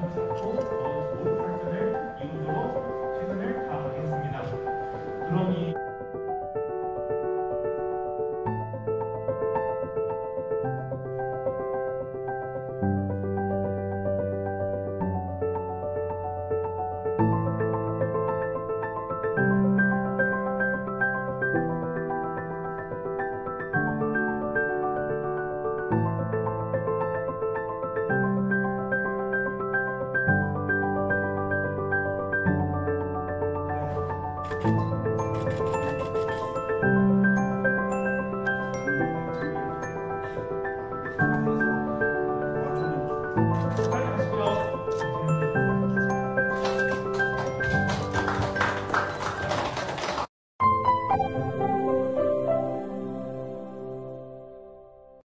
잡고 더 좋은 작전을 이루도록 최선을 다하겠습니다. 그럼 이 빨리